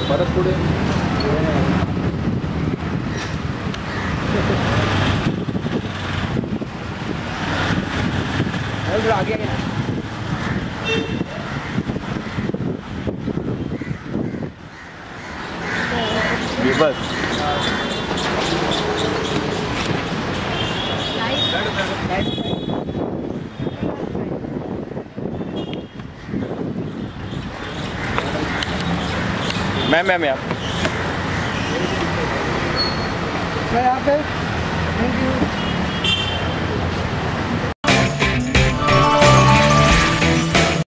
बर्फ थोड़े आगे ये बस मैम यहाँ पे थैंक यू।